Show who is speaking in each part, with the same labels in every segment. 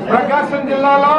Speaker 1: ప్రకాశం జిల్లాలో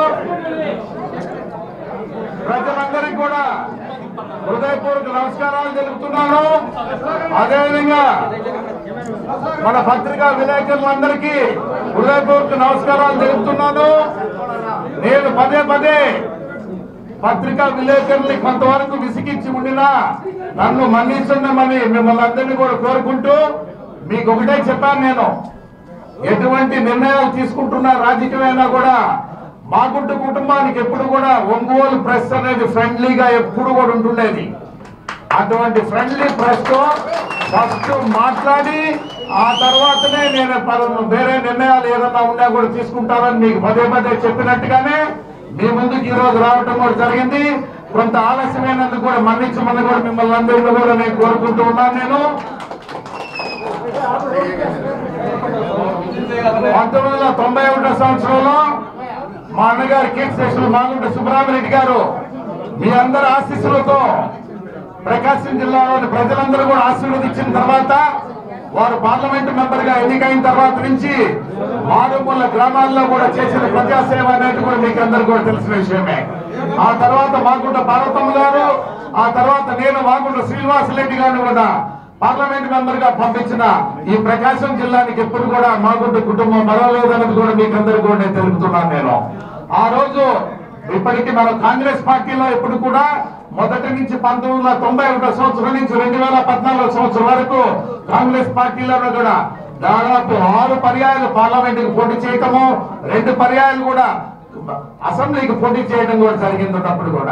Speaker 1: ప్రజలందరికీ కూడా హృదయపూర్వక నమస్కారాలు తెలుపుతున్నాను. అదేవిధంగా మన పత్రికా విలేకరులందరికీ హృదయపూర్వక నమస్కారాలు తెలుపుతున్నాను. నేను పదే పదే పత్రికా విలేకరుల్ని కొంతవరకు విసిగించి ఉండినా నన్ను మన్నించండి మిమ్మల్ని అందరినీ కూడా కోరుకుంటూ మీకు ఒకటే చెప్పాను. నేను ఎటువంటి నిర్ణయాలు తీసుకుంటున్నా రాజకీయమైనా కూడా మాగుంట కుటుంబానికి ఎప్పుడు కూడా ఒంగోలు ప్రెస్ అనేది ఫ్రెండ్లీగా ఎప్పుడు కూడా ఉంటుండేది. అటువంటి ఫ్రెండ్లీ ప్రెస్ తో ఫస్ట్ మాట్లాడి ఆ తర్వాతనే నేను వేరే నిర్ణయాలు ఏదన్నా ఉన్నా కూడా తీసుకుంటానని మీకు పదే పదే చెప్పినట్టుగానే మీ ముందుకు ఈ రోజు రావటం కూడా జరిగింది. కొంత ఆలస్యమైనందుకు కూడా మన్నించమని కూడా మిమ్మల్ని అందరినీ కూడా నేను కోరుకుంటూ ఉన్నాను. నేను 1991 సంవత్సరంలో మా అన్నగారు కీర్తిశేషులు మాగుంట సుబ్రహ్మరెడ్డి గారు మీ అందరి ఆశీస్సులతో ప్రకాశం జిల్లాలోని ప్రజలందరూ కూడా ఆశీర్వదించిన తర్వాత వారు పార్లమెంటు మెంబర్ గా ఎన్నికైన తర్వాత నుంచి మారుమూల గ్రామాల్లో కూడా చేసిన ప్రజాసేవ అనేది కూడా మీకు అందరూ కూడా తెలిసిన విషయమే. ఆ తర్వాత మాగుంట పార్వతమ్మ గారు, ఆ తర్వాత నేను మాగుంట శ్రీనివాసరెడ్డి గారిని కూడా పార్లమెంట్ మెంబర్ గా పంపించిన ఈ ప్రకాశం జిల్లానికి ఎప్పుడు కూడా మాగుంట కుటుంబం మరవలేదన్నది కూడా మీకు అందరూ కూడా నేను తెలుపుతున్నాను. నేను ఆ రోజు ఇప్పటికీ మన కాంగ్రెస్ పార్టీలో ఎప్పుడు కూడా మొదటి నుంచి 1991 సంవత్సరం నుంచి 2014 సంవత్సరం వరకు కాంగ్రెస్ పార్టీలో కూడా దాదాపు 6 పర్యాయాలు పార్లమెంటుకి పోటీ చేయటము, 2 పర్యాయాలు కూడా అసెంబ్లీకి పోటీ చేయడం కూడా జరిగింది. ఉన్నప్పుడు కూడా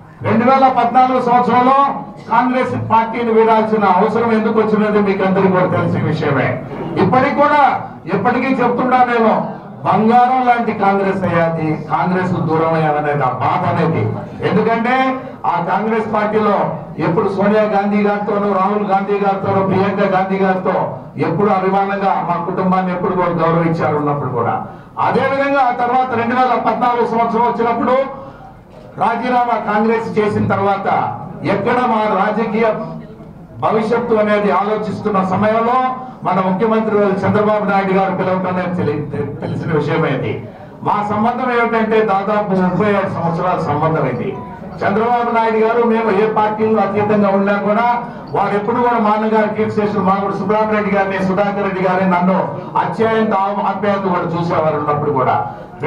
Speaker 1: 2014 సంవత్సరంలో కాంగ్రెస్ పార్టీని వీడాల్సిన అవసరం ఎందుకు వచ్చినది మీకు అందరికీ కూడా తెలిసిన విషయమే. ఇప్పటికి కూడా ఎప్పటికీ చెప్తుంటా నేను, బంగారం లాంటి కాంగ్రెస్ అయ్యాది, కాంగ్రెస్ దూరం అయ్యాదనేది ఆ బాధ అనేది. ఎందుకంటే ఆ కాంగ్రెస్ పార్టీలో ఎప్పుడు సోనియా గాంధీ గారితోనూ, రాహుల్ గాంధీ గారితోనూ, ప్రియాంక గాంధీ గారితో ఎప్పుడు అభిమానంగా మా కుటుంబాన్ని ఎప్పుడు కూడా గౌరవించారు ఉన్నప్పుడు కూడా. అదేవిధంగా ఆ తర్వాత 2014 సంవత్సరం వచ్చినప్పుడు రాజీనామా కాంగ్రెస్ చేసిన తర్వాత ఎక్కడ మా రాజకీయ భవిష్యత్తు అనేది ఆలోచిస్తున్న సమయంలో మన ముఖ్యమంత్రి చంద్రబాబు నాయుడు గారు పిలవటం తెలిసిన విషయమైంది. మా సంబంధం ఏమిటంటే దాదాపు 37 సంవత్సరాల సంబంధం ఇది. చంద్రబాబు నాయుడు గారు మేము ఏ పార్టీలో అతీతంగా ఉన్నా కూడా వారు ఎప్పుడు కూడా మా అన్నగారు కీర్తిశేషులు మాగుంట సుబ్రహ్మరెడ్డి గారిని, సుధాకర్ రెడ్డి గారిని నన్ను అత్యంత ఆప్యాయత కూడా చూసేవారు. ఉన్నప్పుడు కూడా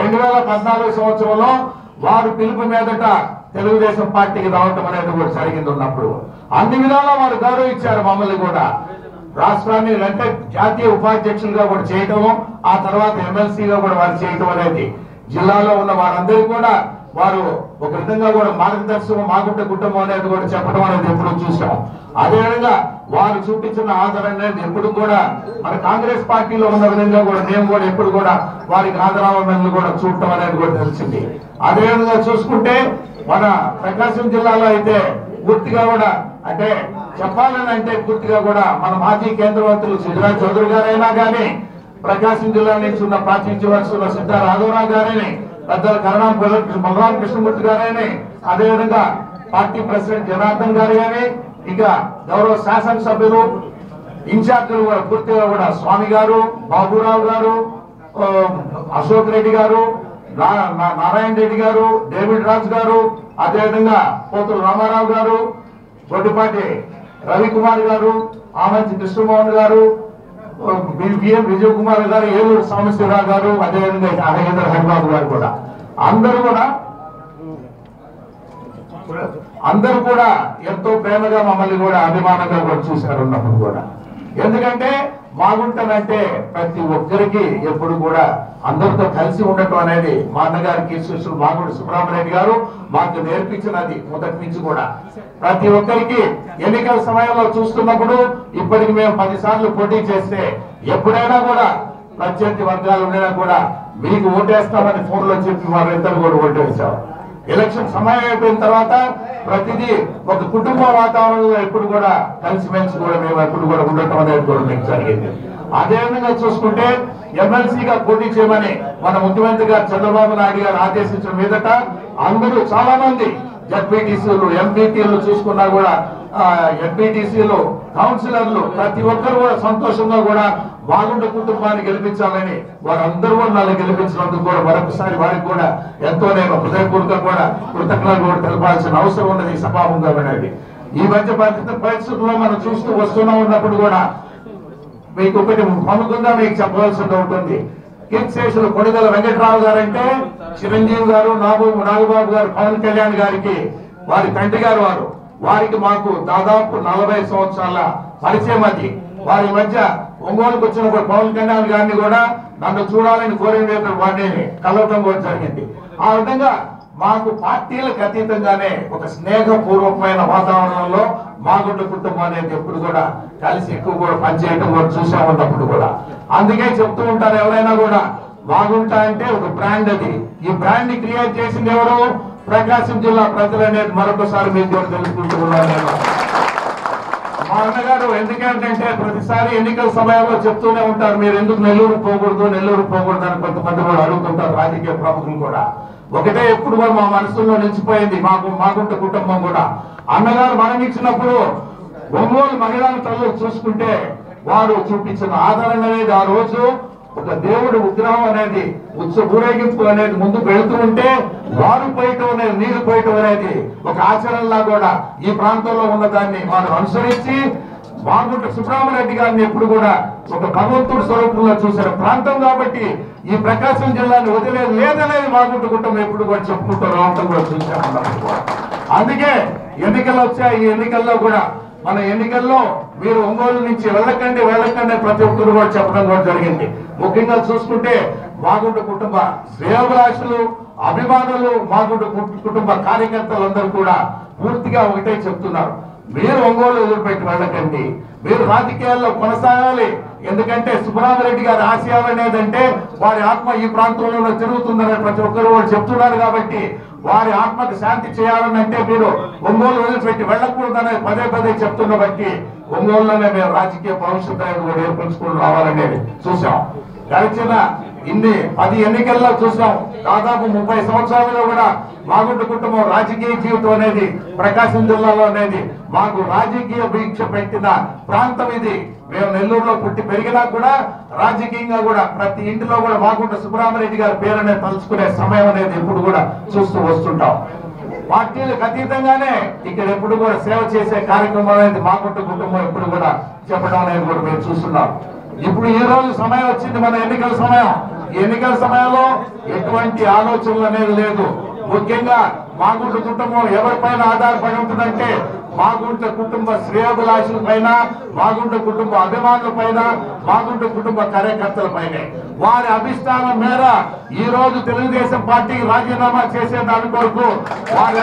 Speaker 1: 2014 సంవత్సరంలో వారు పిలుపు మీదట తెలుగుదేశం పార్టీకి రావటం అనేది కూడా జరిగింది. ఉన్నప్పుడు అన్ని విధాలా వారు గౌరవించారు మమ్మల్ని కూడా. రాష్ట్రాన్ని అంటే జాతీయ ఉపాధ్యక్షులుగా కూడా చేయటము, ఆ తర్వాత ఎమ్మెల్సీగా కూడా వారు చేయటం అనేది జిల్లాలో ఉన్న వారందరూ కూడా వారు ఒక విధంగా కూడా మార్గదర్శకం మాగుంట కుటుంబం అనేది కూడా చెప్పడం అనేది ఎప్పుడు చూసాం. అదేవిధంగా వారు చూపించిన ఆదరణ అనేది ఎప్పుడు కూడా మన కాంగ్రెస్ పార్టీలో ఉన్న విధంగా కూడా మేము కూడా ఎప్పుడు కూడా వారికి ఆదరావరణలు కూడా చూడటం అనేది కూడా తెలిసింది. అదేవిధంగా చూసుకుంటే మన ప్రకాశం జిల్లాలో అయితే పూర్తిగా కూడా అంటే చెప్పాలని అంటే పూర్తిగా కూడా మన మాజీ కేంద్ర మంత్రులు సిద్ధరాజ్ చౌదరి గారైనా కానీ, ప్రకాశం జిల్లా నుంచి ఉన్న ప్రాతినిధ్యం వహిస్తున్న సిద్ధా రాఘవరావు గారని, పెద్దల కరణం బలరామ కృష్ణమూర్తి గారని, అదేవిధంగా పార్టీ ప్రెసిడెంట్ జనార్దన్ గారు కానీ, ఇక గౌరవ శాసనసభ్యులు ఇన్ఛార్జీలు కూడా పూర్తిగా కూడా స్వామి గారు, బాబురావు గారు, అశోక్ రెడ్డి గారు, నారాయణ రెడ్డి గారు, డేవిడ్ రాజ్ గారు, అదేవిధంగా పోతుల రామారావు గారు, గొడ్డిపాటి రవికుమార్ గారు, ఆమంచి కృష్ణమోహన్ గారు, బిఎం విజయ్ కుమార్ గారు, ఏలూరు సాంబశివరావు గారు, అదేవిధంగా అహేంద్ర హరిబాబు గారు కూడా అందరూ కూడా ఎంతో ప్రేమగా మమ్మల్ని కూడా అభిమానంగా కూడా చూశారు ఉన్నప్పుడు కూడా. ఎందుకంటే మాగుంటనంటే ప్రతి ఒక్కరికి ఎప్పుడు కూడా అందరితో కలిసి ఉండటం అనేది మా అన్నగారి కీర్తిశేషులు మాగుంట సుబ్రహ్మరెడ్డి గారు మాకు నేర్పించినది. మొదటి నుంచి కూడా ప్రతి ఒక్కరికి ఎన్నికల సమయంలో చూస్తున్నప్పుడు ఇప్పటికి మేము 10 సార్లు పోటీ చేస్తే ఎప్పుడైనా కూడా ప్రత్యర్థి వర్గాలు ఉండేనా కూడా మీకు ఓటేస్తామని ఫోన్లో చెప్పి వారిద్దరు కూడా ఓటు వేశారు. ఎలక్షన్ సమయం అయిపోయిన తర్వాత ప్రతిదీ ఒక కుటుంబ వాతావరణంలో ఎప్పుడు కూడా కలిసిమెలిసి కూడా మేము ఎప్పుడు కూడా ఉండటం అనేది కూడా మీకు జరిగింది. అదేవిధంగా చూసుకుంటే ఎమ్మెల్సీగా పోటీ చేయమని మన ముఖ్యమంత్రి గారు చంద్రబాబు నాయుడు గారు ఆదేశించిన మీదట అందరూ చాలా మంది జడ్పీటీసీలు, ఎంపీటీలు చూసుకున్నా కూడా ఎంపీటీసీలు, కౌన్సిలర్లు ప్రతి ఒక్కరు కూడా సంతోషంగా కూడా మాగుంట కుటుంబాన్ని గెలిపించాలని వారందరూ కూడా నన్ను గెలిపించినందుకు కూడా మరొకసారి వారికి కూడా ఎంతో నేను హృదయపూర్వకంగా కూడా కృతజ్ఞతలు కూడా తెలపాల్సిన అవసరం ఉన్నది ఈ సభాముఖంగా వినండి. ఈ మధ్య పరిస్థితుల్లో మనం చూస్తూ వస్తూనే ఉన్నప్పుడు కూడా మీకు ఒకటి ప్రముఖంగా మీకు చెప్పవలసింది ఉంటుంది. కీర్తిశేషులు కొణిదెల వెంకటరావు గారు అంటే చిరంజీవి గారు, నాగబాబు గారు, పవన్ కళ్యాణ్ గారికి వారి తండ్రి గారు వారికి మాకు దాదాపు 40 సంవత్సరాల పరిచయం. అది వారి మధ్య ఒంగోలుకు వచ్చినప్పుడు పవన్ కళ్యాణ్ గారిని కూడా నన్ను చూడాలని కోరిన వాడిని కలవటం కూడా జరిగింది. ఆ విధంగా మాకు పార్టీలకు అతీతంగానే ఒక స్నేహపూర్వకమైన వాతావరణంలో మాగుంట కుటుంబం అనేది ఎప్పుడు కూడా కలిసి ఎక్కువ కూడా పనిచేయడం కూడా చూసామన్నప్పుడు కూడా. అందుకే చెప్తూ ఉంటారు ఎవరైనా కూడా మాగుంట అంటే ఒక బ్రాండ్. అది ఈ బ్రాండ్ ని క్రియేట్ చేసింది ఎవరు? ప్రకాశం జిల్లా ప్రజలు అనేది మరొకసారి మీకు కూడా తెలుసుకుంటూ ఉన్నాను నేను. మా అన్నగారు ఎందుకంటే ప్రతిసారి ఎన్నికల సమయంలో చెప్తూనే ఉంటారు, మీరు ఎందుకు నెల్లూరు పోకూడదు అని కొంతమంది కూడా అడుగుతుంటారు రాజకీయ ప్రముఖులు కూడా. ఒకటే ఎప్పుడు కూడా మా మనసులో నిలిచిపోయింది మాగుంట కుటుంబం కూడా. అన్నగారు మరణించినప్పుడు ఒంగోలు మహిళల తల్లు చూసుకుంటే వారు చూపించిన ఆదరణ అనేది ఆ రోజు ఒక దేవుడు విగ్రహం అనేది ఊరేగింపు అనేది ముందుకు వెళుతూ ఉంటే వారు పోయటం అనేది, నీరు పోయటం అనేది ఒక ఆచరణలా కూడా ఈ ప్రాంతంలో ఉన్న దాన్ని వారు అనుసరించి మాగుంట సుబ్రహ్మరెడ్డి గారిని ఎప్పుడు కూడా ఒక భగవంతుడి స్వరూపంలో చూసిన ప్రాంతం కాబట్టి ఈ ప్రకాశం జిల్లాని వదిలేదు లేదనేది మాగుంట కుటుంబం ఎప్పుడు కూడా చెప్పుకుంటూ రావటం కూడా చూసామన్నప్పుడు. అందుకే ఎన్నికలు వచ్చాయి. ఈ ఎన్నికల్లో కూడా మన ఎన్నికల్లో మీరు ఒంగోలు నుంచి వెళ్ళకండి ప్రతి ఒక్కరు కూడా చెప్పడం కూడా జరిగింది. ముఖ్యంగా చూసుకుంటే మాగుంట కుటుంబ శ్రేయోభిలాషులు, అభిమానులు, మాగుంట కుటుంబ కార్యకర్తలందరూ కూడా పూర్తిగా ఒకటే చెప్తున్నారు, మీరు ఒంగోలు వదిలిపెట్టి వెళ్ళకండి, మీరు రాజకీయాల్లో కొనసాగాలి. ఎందుకంటే సుబ్రహ్మరెడ్డి గారి ఆశయాలు అనేదంటే వారి ఆత్మ ఈ ప్రాంతంలో తిరుగుతుందని ప్రతి ఒక్కరు కూడా చెప్తున్నారు. కాబట్టి వారి ఆత్మకు శాంతి చేయాలని అంటే మీరు ఒంగోలు వదిలిపెట్టి వెళ్ళకూడదని పదే చెప్తున్న బట్టి ఒంగోలులోనే మేము రాజకీయ భవిష్యత్తు అనేది కూడా ఏర్పరచుకుని రావాలనేది చూసాం. గడిచిన 10 ఎన్నికల్లో చూసాం. దాదాపు 30 సంవత్సరాలుగా కూడా మాగుంట కుటుంబం రాజకీయ జీవితం అనేది ప్రకాశం జిల్లాలో అనేది మాకు రాజకీయ భిక్ష పెట్టిన ప్రాంతం ఇది. మేము నెల్లూరులో పుట్టి పెరిగినా కూడా రాజకీయంగా కూడా ప్రతి ఇంటిలో కూడా మాగుంట సుబ్రహ్మరెడ్డి గారి పేరు అనేది తలుచుకునే సమయం అనేది ఎప్పుడు కూడా చూస్తూ వస్తుంటాం. పార్టీలకు అతీతంగానే ఇక్కడ ఎప్పుడు కూడా సేవ చేసే కార్యక్రమం అనేది మాగుంట కుటుంబం ఎప్పుడు కూడా చెప్పడం అనేది కూడా మేము చూస్తున్నాం. ఇప్పుడు ఈ రోజు సమయం వచ్చింది, మన ఎన్నికల సమయం. ఎన్నికల సమయంలో ఎటువంటి ఆలోచనలు అనేది లేదు. ముఖ్యంగా మాగుంట కుటుంబం ఎవరిపైన ఆధారపడి ఉంటుందంటే మాగుంట కుటుంబ శ్రేయోభిలాషుల పైన, మాగుంట కుటుంబ అభిమానుల పైన, మాగుంట కుటుంబ కార్యకర్తల పైన. వారి అభిష్టానం మేర ఈ రోజు తెలుగుదేశం పార్టీకి రాజీనామా చేసే దాని కొరకు వారి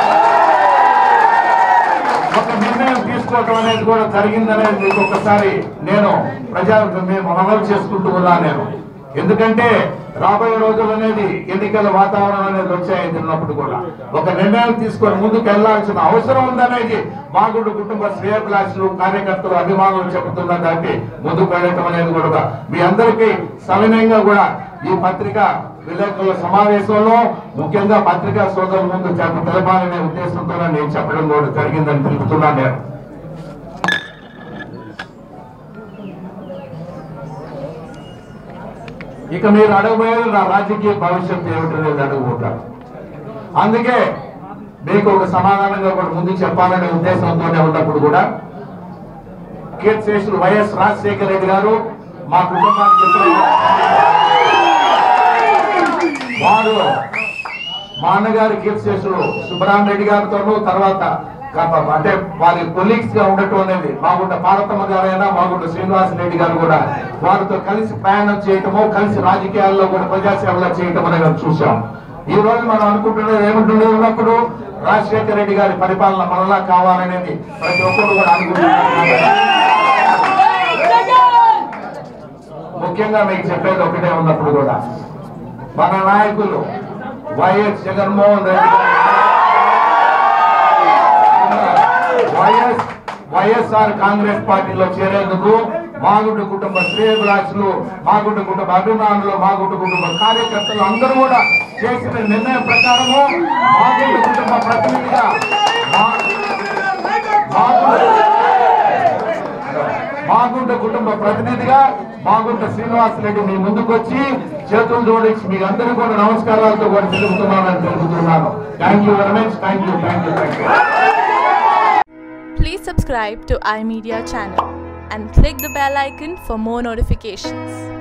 Speaker 1: ఒక నిర్ణయం తీసుకోవడం అనేది కూడా జరిగిందనేది మీకు ఒకసారి నేను మేము మనవి చేసుకుంటూ ఉన్నాను నేను. ఎందుకంటే రాబోయే రోజులు అనేది ఎన్నికల వాతావరణం అనేది వచ్చాయన్నప్పుడు కూడా ఒక నిర్ణయం తీసుకొని ముందుకు వెళ్లాల్సిన అవసరం ఉందనేది మాగుంట కుటుంబ శ్రేయోభిలాషులు, కార్యకర్తలు, అభిమానులు చెబుతున్న దాన్ని ముందుకు వెళ్ళటం అనేది కూడా మీ అందరికీ సవినయంగా కూడా ఈ పత్రికా విలేకరుల సమావేశంలో ముఖ్యంగా పత్రికా సోదరుల ముందు తెలపాలనే ఉద్దేశంతో నేను చెప్పడం కూడా జరిగిందని తెలుపుతున్నాను నేను. ఇక మీరు అడగబోయేది నా రాజకీయ భవిష్యత్తు ఏమిటనేది అడుగుకుంటారు. అందుకే మీకు ఒక సమాధానంగా కూడా ముందు చెప్పాలనే ఉద్దేశంతోనే ఉన్నప్పుడు కూడా కీర్తిశేషులు వైఎస్ రాజశేఖర రెడ్డి గారు మా కుటుంబానికి వారు మా అన్నగారి కీర్తిశేషులు సుబ్రహ్మరెడ్డి గారితోనూ తర్వాత అంటే వారి కొలీగ్స్ గా ఉండటం అనేది మాగుంట పార్వతమ్మ గారైనా మాగుంట శ్రీనివాసరెడ్డి గారు కూడా వారితో కలిసి ప్రయాణం చేయటము, కలిసి రాజకీయాల్లో కూడా ప్రజాసేవలో చేయటం అనేది చూసాం. ఈ రోజు మనం అనుకుంటున్నది ఏమిటంటే ఉన్నప్పుడు రాజశేఖర రెడ్డి గారి పరిపాలన మనలా కావాలనేది ప్రతి ఒక్కరు కూడా అనుకుంటున్నారు. ముఖ్యంగా మీకు చెప్పేది ఒకటే ఉన్నప్పుడు కూడా మన నాయకులు వైఎస్ జగన్మోహన్ రెడ్డి వైఎస్ఆర్ కాంగ్రెస్ పార్టీలో చేరేందుకు మాగుంట కుటుంబ శ్రేయోభిలాషులు, మాగుంట కుటుంబ అభిమానులు, మాగుంట కుటుంబ కార్యకర్తలు అందరూ కూడా చేసిన నిర్ణయం ప్రకారము మాగుంట కుటుంబ ప్రతినిధిగా మాగుంట కుటుంబ ప్రతినిధిగా మాగుంట శ్రీనివాసరెడ్డి మీ ముందుకు వచ్చి చేతులు జోడించి మీ అందరూ కూడా నమస్కారాలతో కూడా తెలుపుతున్నానని తెలుపుతున్నాను. Thank you very much. Thank you.
Speaker 2: Please subscribe to iMedia channel and click the bell icon for more notifications.